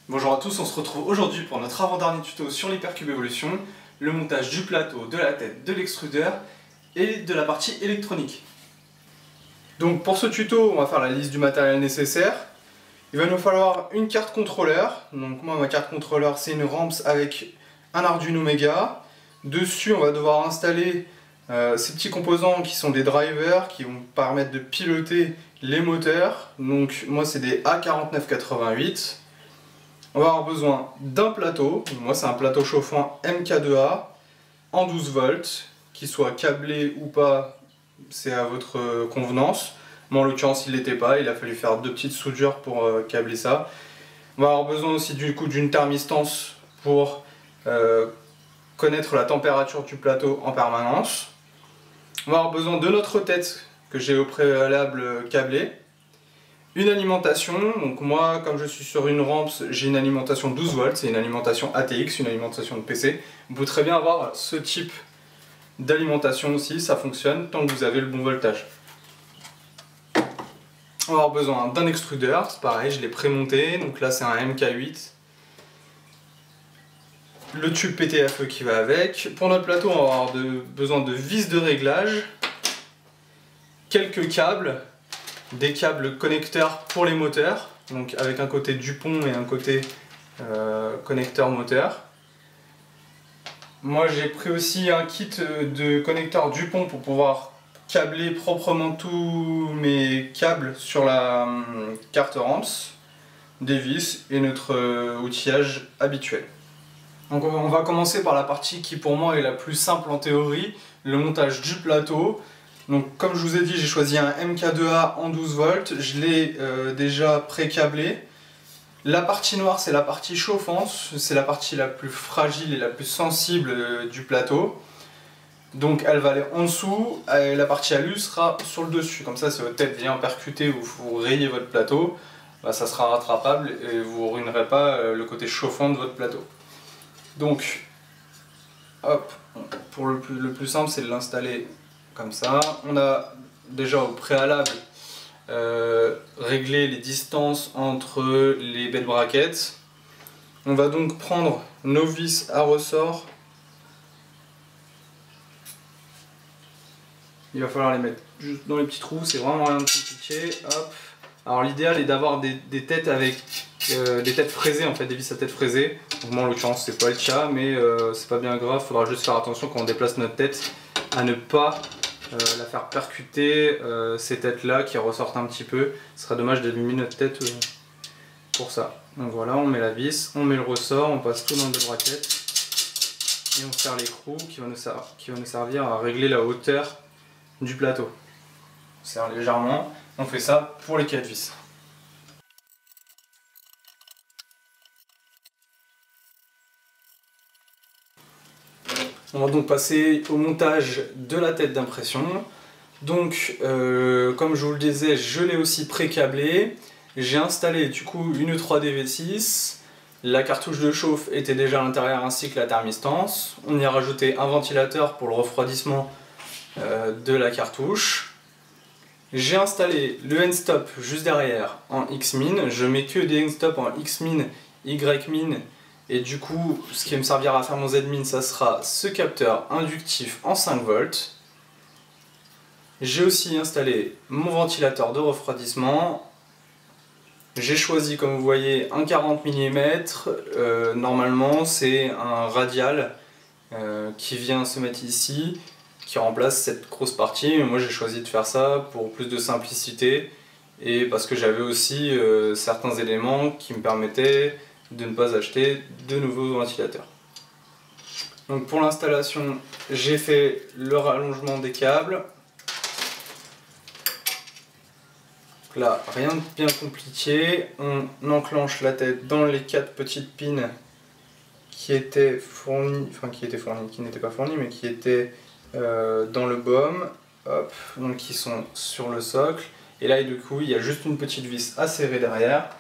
Bonjour à tous, on se retrouve aujourd'hui pour notre avant-dernier tuto sur l'Hypercube Evolution, le montage du plateau, de la tête, de l'extrudeur et de la partie électronique. Donc pour ce tuto, on va faire la liste du matériel nécessaire. Il va nous falloir une carte contrôleur. Donc moi, ma carte contrôleur, c'est une Ramps avec un Arduino Mega. Dessus, on va devoir installer ces petits composants qui sont des drivers qui vont permettre de piloter les moteurs. Donc moi, c'est des A4988. On va avoir besoin d'un plateau, moi c'est un plateau chauffant MK2A en 12 volts, qu'il soit câblé ou pas, c'est à votre convenance. Moi en l'occurrence il l'était pas, il a fallu faire deux petites soudures pour câbler ça. On va avoir besoin aussi du coup d'une thermistance pour connaître la température du plateau en permanence. On va avoir besoin de notre tête que j'ai au préalable câblée. Une alimentation, donc moi comme je suis sur une Ramps, j'ai une alimentation 12 volts, c'est une alimentation ATX, une alimentation de PC. Vous pouvez très bien avoir ce type d'alimentation aussi, ça fonctionne tant que vous avez le bon voltage. On va avoir besoin d'un extrudeur, c'est pareil, je l'ai prémonté, donc là c'est un MK8. Le tube PTFE qui va avec. Pour notre plateau, on va avoir besoin de vis de réglage, quelques câbles, des câbles connecteurs pour les moteurs, donc avec un côté Dupont et un côté connecteur moteur. Moi j'ai pris aussi un kit de connecteurs Dupont pour pouvoir câbler proprement tous mes câbles sur la carte Ramps, des vis et notre outillage habituel. Donc on va commencer par la partie qui pour moi est la plus simple en théorie, le montage du plateau. Donc comme je vous ai dit, j'ai choisi un MK2A en 12 volts, je l'ai déjà pré-câblé. La partie noire c'est la partie chauffante, c'est la partie la plus fragile et la plus sensible du plateau. Donc elle va aller en dessous, et la partie alu sera sur le dessus. Comme ça si votre tête vient percuter ou vous rayez votre plateau, bah, ça sera rattrapable et vous ne ruinerez pas le côté chauffant de votre plateau. Donc, hop, pour le plus simple c'est de l'installer comme ça. On a déjà au préalable réglé les distances entre les bed brackets. On va donc prendre nos vis à ressort. Il va falloir les mettre juste dans les petits trous, c'est vraiment rien de compliqué. Hop. Alors l'idéal est d'avoir des têtes avec des têtes fraisées, en fait, des vis à tête fraisée. Donc moi en l'occurrence c'est pas le cas, mais c'est pas bien grave, il faudra juste faire attention quand on déplace notre tête à ne pas la faire percuter ces têtes là qui ressortent un petit peu. Ce serait dommage d'abîmer notre tête pour ça. Donc voilà, on met la vis, on met le ressort, on passe tout dans le bracket et on serre l'écrou qui va nous servir à régler la hauteur du plateau. On serre légèrement, on fait ça pour les 4 vis. On va donc passer au montage de la tête d'impression. Donc, comme je vous le disais, je l'ai aussi pré-câblé. J'ai installé du coup une 3D V6. La cartouche de chauffe était déjà à l'intérieur ainsi que la thermistance. On y a rajouté un ventilateur pour le refroidissement de la cartouche. J'ai installé le N-stop juste derrière en X-min. Je mets que des N-stop en X-min, Y-min. Et du coup, ce qui va me servir à faire mon Z-min, ça sera ce capteur inductif en 5 volts. J'ai aussi installé mon ventilateur de refroidissement. J'ai choisi, comme vous voyez, un 40 mm. Normalement, c'est un radial qui vient se mettre ici, qui remplace cette grosse partie. Moi, j'ai choisi de faire ça pour plus de simplicité et parce que j'avais aussi certains éléments qui me permettaient de ne pas acheter de nouveaux ventilateurs. Donc pour l'installation, j'ai fait le rallongement des câbles. Donc là, rien de bien compliqué. On enclenche la tête dans les 4 petites pins qui étaient fournies, qui n'étaient pas fournies, mais qui étaient dans le baume. Hop, donc qui sont sur le socle. Et là, du coup, il y a juste une petite vis à serrer derrière.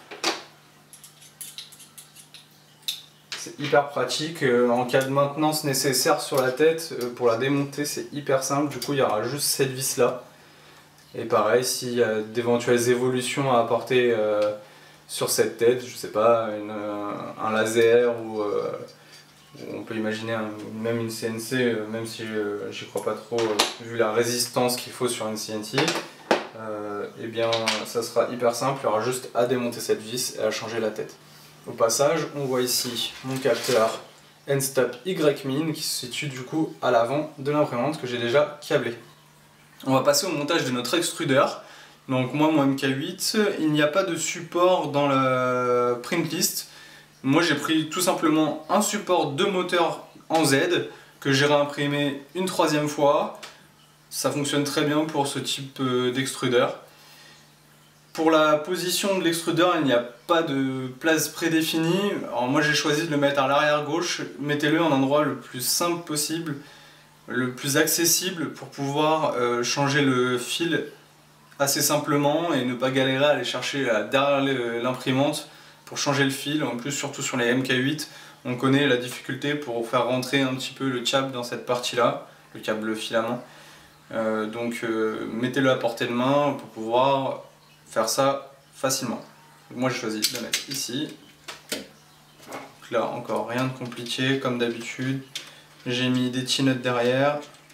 C'est hyper pratique, en cas de maintenance nécessaire sur la tête, pour la démonter c'est hyper simple, du coup il y aura juste cette vis là. Et pareil, s'il y a d'éventuelles évolutions à apporter sur cette tête, je sais pas, un laser ou on peut imaginer même une CNC, même si j'y crois pas trop vu la résistance qu'il faut sur une CNC. Et bien ça sera hyper simple, il y aura juste à démonter cette vis et à changer la tête. Au passage, on voit ici mon capteur N-Stop Y-Min qui se situe du coup à l'avant de l'imprimante que j'ai déjà câblé. On va passer au montage de notre extrudeur. Donc moi, mon MK8, il n'y a pas de support dans la print list. Moi j'ai pris tout simplement un support de moteur en Z que j'ai réimprimé une 3e fois. Ça fonctionne très bien pour ce type d'extrudeur. Pour la position de l'extrudeur, il n'y a pas de place prédéfinie. Alors moi j'ai choisi de le mettre à l'arrière gauche. Mettez-le en endroit le plus simple possible, le plus accessible pour pouvoir changer le fil assez simplement et ne pas galérer à aller chercher derrière l'imprimante pour changer le fil. En plus, surtout sur les MK8, on connaît la difficulté pour faire rentrer un petit peu le câble dans cette partie-là, le câble filament. Donc mettez-le à portée de main pour pouvoir faire ça facilement. Donc, moi j'ai choisi de le mettre ici. Donc là encore rien de compliqué comme d'habitude. J'ai mis des petits notes derrière.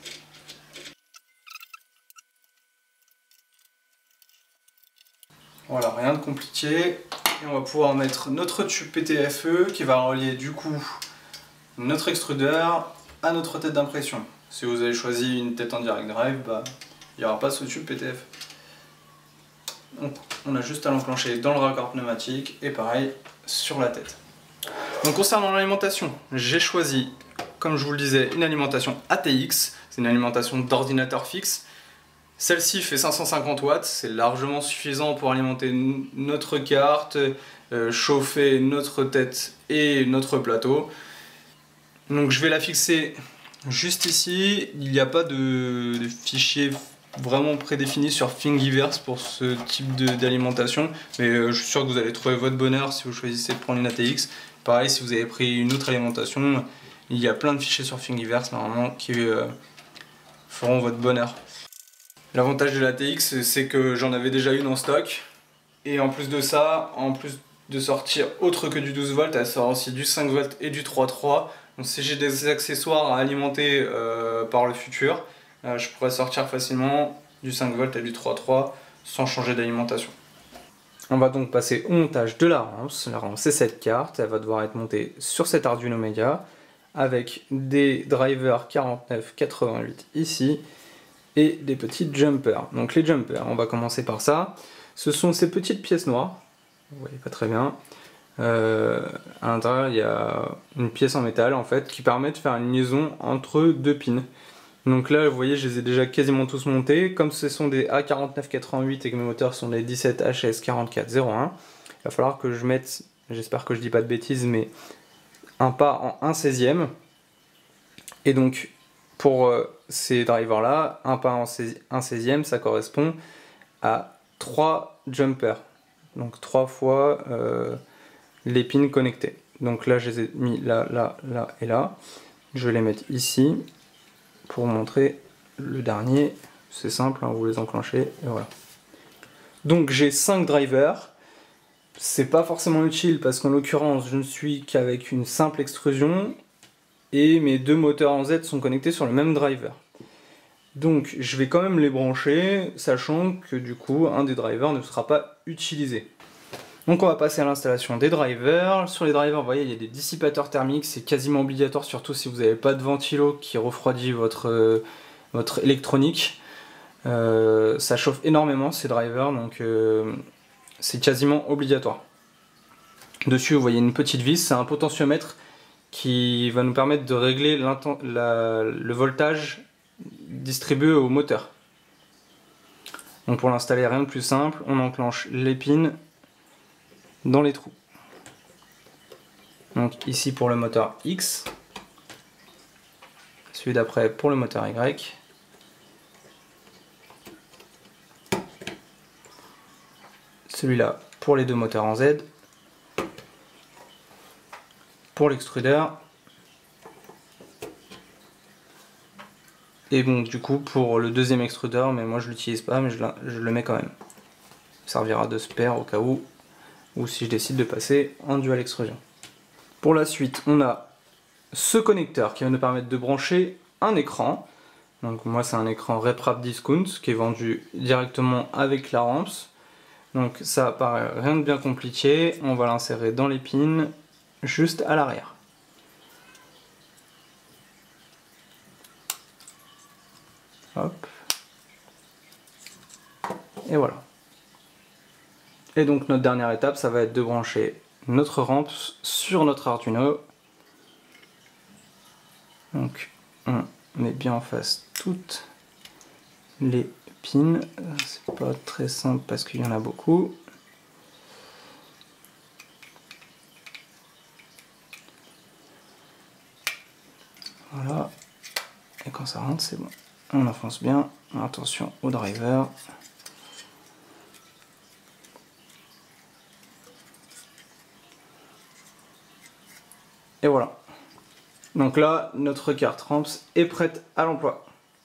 Voilà, rien de compliqué. Et on va pouvoir mettre notre tube PTFE qui va relier du coup notre extrudeur à notre tête d'impression. Si vous avez choisi une tête en direct drive, bah, il n'y aura pas ce tube PTFE. Donc on a juste à l'enclencher dans le raccord pneumatique et pareil sur la tête. Donc concernant l'alimentation, j'ai choisi, comme je vous le disais, une alimentation ATX, c'est une alimentation d'ordinateur fixe. Celle-ci fait 550 watts, c'est largement suffisant pour alimenter notre carte, chauffer notre tête et notre plateau. Donc je vais la fixer juste ici, il n'y a pas de fichier vraiment prédéfini sur Thingiverse pour ce type d'alimentation, mais je suis sûr que vous allez trouver votre bonheur si vous choisissez de prendre une ATX. Pareil, si vous avez pris une autre alimentation, il y a plein de fichiers sur Thingiverse normalement qui feront votre bonheur. L'avantage de l'ATX, c'est que j'en avais déjà une en stock, et en plus de ça, en plus de sortir autre que du 12 volts, elle sort aussi du 5 volts et du 3.3. Donc si j'ai des accessoires à alimenter par le futur, je pourrais sortir facilement du 5 volts et du 3.3 sans changer d'alimentation. On va donc passer au montage de la rampe. La rampe c'est cette carte, elle va devoir être montée sur cet Arduino Mega avec des drivers 4988 ici et des petits jumpers. Donc les jumpers, on va commencer par ça. Ce sont ces petites pièces noires, vous voyez pas très bien. À l'intérieur il y a une pièce en métal en fait qui permet de faire une liaison entre deux pins. Donc là vous voyez je les ai déjà quasiment tous montés. Comme ce sont des A4988 et que mes moteurs sont des 17HS4401, il va falloir que je mette, j'espère que je dis pas de bêtises, mais un pas en 1/16e. Et donc pour ces drivers là, un pas en 1/16e ça correspond à 3 jumpers. Donc 3 fois les pins connectés. Donc là je les ai mis là, là, là et là. Je vais les mettre ici pour montrer le dernier. C'est simple, hein, vous les enclenchez et voilà. Donc j'ai 5 drivers. C'est pas forcément utile parce qu'en l'occurrence je ne suis qu'avec une simple extrusion et mes deux moteurs en Z sont connectés sur le même driver. Donc je vais quand même les brancher, sachant que du coup un des drivers ne sera pas utilisé. Donc on va passer à l'installation des drivers. Sur les drivers, vous voyez, il y a des dissipateurs thermiques, c'est quasiment obligatoire, surtout si vous n'avez pas de ventilo qui refroidit votre électronique. Ça chauffe énormément ces drivers, donc c'est quasiment obligatoire. Dessus, vous voyez une petite vis, c'est un potentiomètre qui va nous permettre de régler le voltage distribué au moteur. Donc pour l'installer, rien de plus simple, on enclenche les pins dans les trous. Donc ici pour le moteur X, celui d'après pour le moteur Y, celui-là pour les deux moteurs en Z, pour l'extrudeur, et bon du coup pour le deuxième extrudeur, mais moi je l'utilise pas, mais je le mets quand même. Il servira de spare au cas où ou si je décide de passer en dual extrusion. Pour la suite, on a ce connecteur qui va nous permettre de brancher un écran. Donc moi c'est un écran RepRap Discount qui est vendu directement avec la rampe. Donc ça paraît rien de bien compliqué, on va l'insérer dans les pins juste à l'arrière. Hop. Et voilà. Et donc notre dernière étape, ça va être de brancher notre rampe sur notre Arduino. Donc on met bien en face toutes les pins. C'est pas très simple parce qu'il y en a beaucoup. Voilà. Et quand ça rentre, c'est bon. On enfonce bien. Attention au driver. Et voilà. Donc là, notre carte Ramps est prête à l'emploi.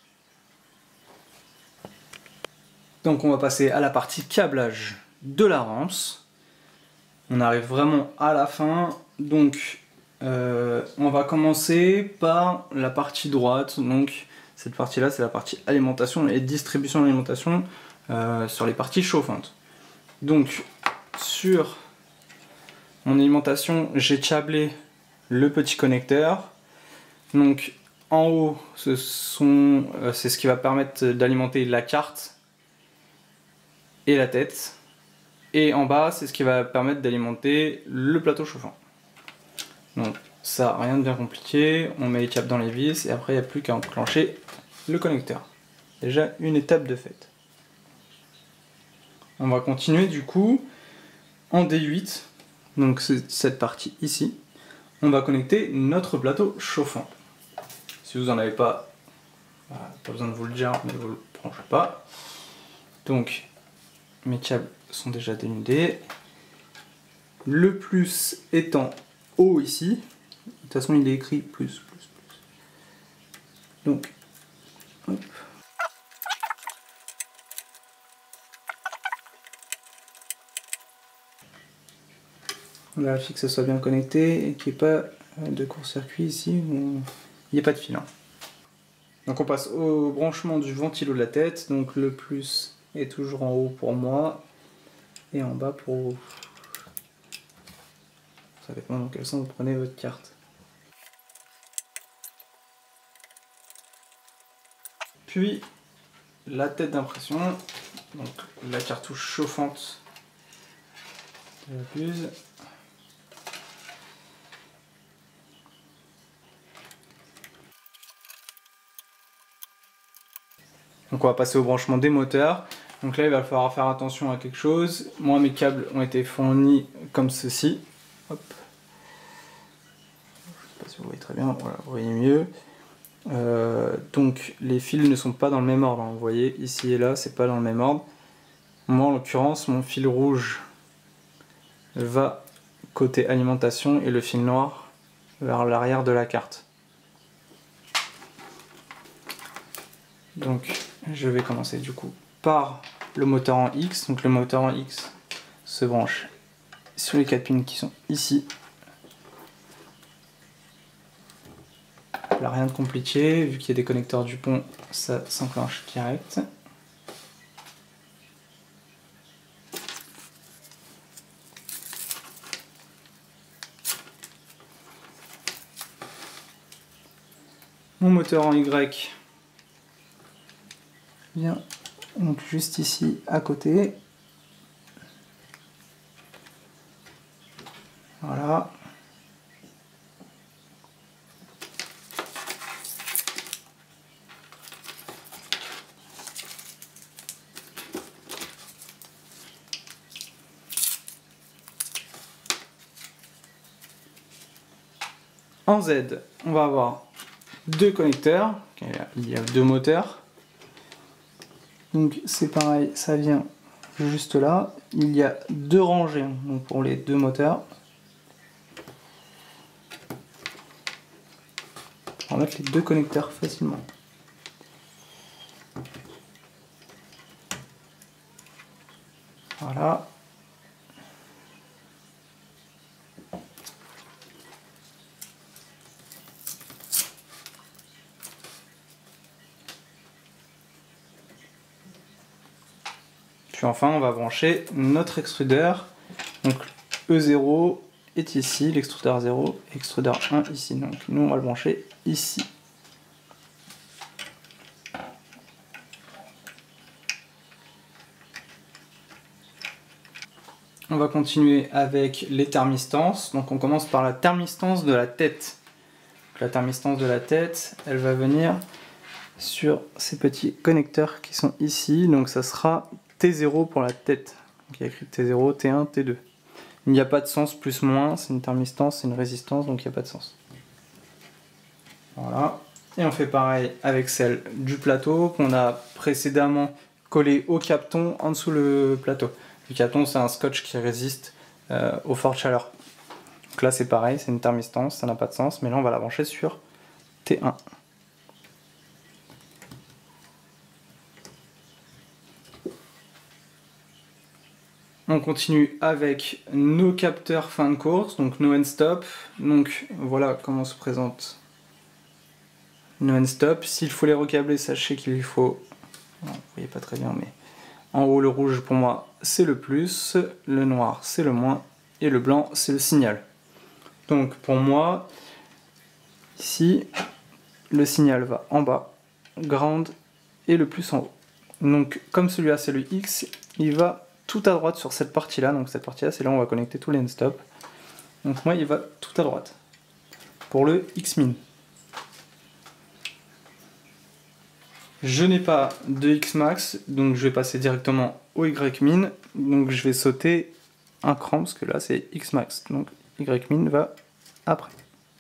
Donc on va passer à la partie câblage de la Ramps. On arrive vraiment à la fin. Donc on va commencer par la partie droite. Donc cette partie là, c'est la partie alimentation et distribution d'alimentation sur les parties chauffantes. Donc sur mon alimentation, j'ai câblé le petit connecteur. Donc en haut, c'est ce qui va permettre d'alimenter la carte et la tête. Et en bas, c'est ce qui va permettre d'alimenter le plateau chauffant. Donc ça, rien de bien compliqué. On met les câbles dans les vis et après, il n'y a plus qu'à enclencher le connecteur. Déjà une étape de fait. On va continuer du coup en D8. Donc c'est cette partie ici. On va connecter notre plateau chauffant. Si vous n'en avez pas, pas besoin de vous le dire, mais vous ne le branchez pas. Donc mes câbles sont déjà dénudés. Le plus étant haut ici. De toute façon il est écrit plus. Donc hop. On vérifie que ça soit bien connecté et qu'il n'y ait pas de court-circuit ici où il n'y a pas de fil. Donc on passe au branchement du ventilo de la tête. Donc le plus est toujours en haut pour moi et en bas pour vous. Ça dépend dans quel sens vous prenez votre carte. Puis la tête d'impression, donc la cartouche chauffante de la puce. Donc on va passer au branchement des moteurs. Donc là il va falloir faire attention à quelque chose. Moi mes câbles ont été fournis comme ceci. Hop. Je sais pas si vous voyez très bien, voilà, vous voyez mieux. Donc les fils ne sont pas dans le même ordre. Vous voyez ici et là, c'est pas dans le même ordre. Moi en l'occurrence, mon fil rouge va côté alimentation et le fil noir vers l'arrière de la carte. Donc je vais commencer du coup par le moteur en X. Donc le moteur en X se branche sur les 4 pins qui sont ici. Là, rien de compliqué, vu qu'il y a des connecteurs du pont, ça s'enclenche direct. Mon moteur en Y vient donc juste ici à côté. Voilà. En Z, on va avoir deux connecteurs, il y a deux moteurs. Donc c'est pareil, ça vient juste là. Il y a deux rangées donc pour les deux moteurs. On va mettre les deux connecteurs facilement. Voilà. Puis enfin, on va brancher notre extrudeur. Donc E0 est ici, l'extrudeur 0, extrudeur 1 ici. Donc nous, on va le brancher ici. On va continuer avec les thermistances. Donc on commence par la thermistance de la tête. Donc, la thermistance de la tête, elle va venir sur ces petits connecteurs qui sont ici. Donc ça sera T0 pour la tête. Donc il y a écrit T0, T1, T2. Il n'y a pas de sens plus moins, c'est une thermistance, c'est une résistance, donc il n'y a pas de sens. Voilà. Et on fait pareil avec celle du plateau qu'on a précédemment collé au capeton en dessous le plateau. Le capeton, c'est un scotch qui résiste aux fortes chaleurs. Donc là c'est pareil, c'est une thermistance, ça n'a pas de sens, mais là on va la brancher sur T1. On continue avec nos capteurs fin de course, donc no end stop. Donc voilà comment se présente no end stop. S'il faut les recabler, sachez qu'il faut... Non, vous voyez pas très bien, mais en haut le rouge pour moi c'est le plus, le noir c'est le moins, et le blanc c'est le signal. Donc pour moi, ici, le signal va en bas, ground, et le plus en haut. Donc comme celui-là c'est le X, il va tout à droite sur cette partie-là. Donc cette partie-là, c'est là où on va connecter tous les end stop. Donc moi, il va tout à droite pour le X-min. Je n'ai pas de X-max, donc je vais passer directement au Y-min. Donc je vais sauter un cran parce que là c'est X-max. Donc Y-min va après.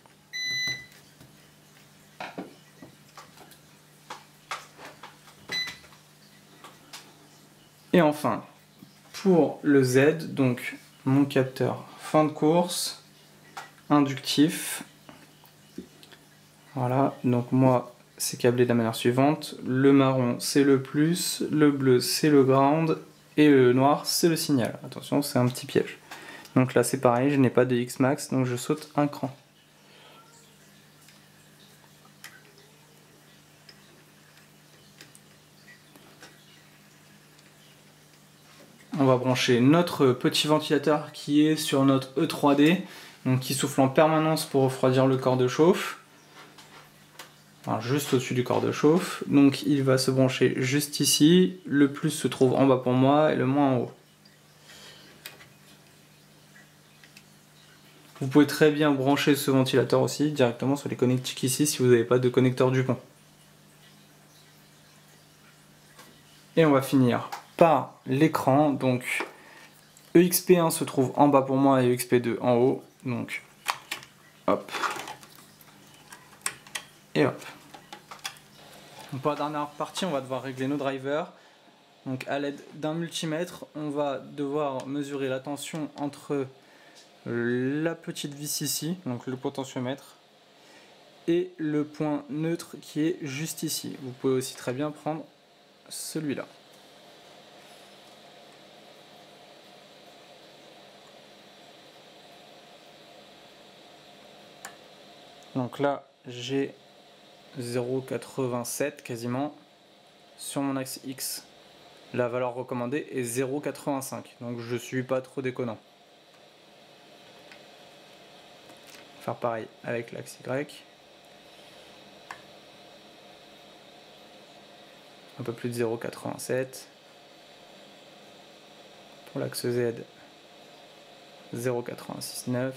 Et enfin, pour le Z, donc mon capteur fin de course, inductif. Voilà, donc moi c'est câblé de la manière suivante. Le marron c'est le plus, le bleu c'est le ground et le noir c'est le signal. Attention, c'est un petit piège. Donc là c'est pareil, je n'ai pas de X-max, donc je saute un cran. On va brancher notre petit ventilateur qui est sur notre E3D, donc qui souffle en permanence pour refroidir le corps de chauffe. Enfin, juste au-dessus du corps de chauffe. Donc il va se brancher juste ici. Le plus se trouve en bas pour moi et le moins en haut. Vous pouvez très bien brancher ce ventilateur aussi directement sur les connectiques ici si vous n'avez pas de connecteur Dupont. Et on va finir par l'écran. Donc EXP1 se trouve en bas pour moi et EXP2 en haut. Donc hop. Et hop. Donc pour la dernière partie, on va devoir régler nos drivers. Donc à l'aide d'un multimètre, on va devoir mesurer la tension entre la petite vis ici, donc le potentiomètre, et le point neutre qui est juste ici. Vous pouvez aussi très bien prendre celui-là. Donc là, j'ai 0,87 quasiment sur mon axe X. La valeur recommandée est 0,85, donc je suis pas trop déconnant. Faire pareil avec l'axe Y. Un peu plus de 0,87. Pour l'axe Z, 0,969.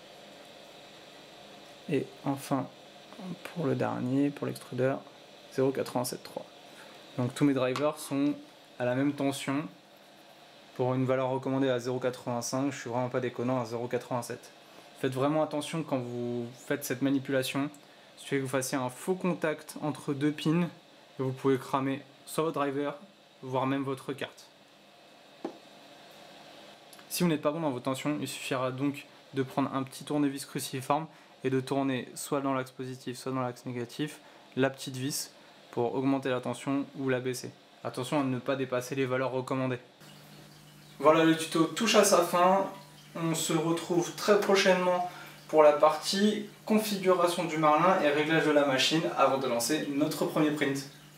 Et enfin, pour le dernier, pour l'extrudeur, 0,873. Donc tous mes drivers sont à la même tension. Pour une valeur recommandée à 0,85, je suis vraiment pas déconnant à 0,87. Faites vraiment attention quand vous faites cette manipulation. Il suffit que vous fassiez un faux contact entre deux pins et vous pouvez cramer soit votre driver, voire même votre carte. Si vous n'êtes pas bon dans vos tensions, il suffira donc de prendre un petit tournevis cruciforme et de tourner soit dans l'axe positif, soit dans l'axe négatif, la petite vis pour augmenter la tension ou la baisser. Attention à ne pas dépasser les valeurs recommandées. Voilà, le tuto touche à sa fin. On se retrouve très prochainement pour la partie configuration du Marlin et réglage de la machine avant de lancer notre premier print.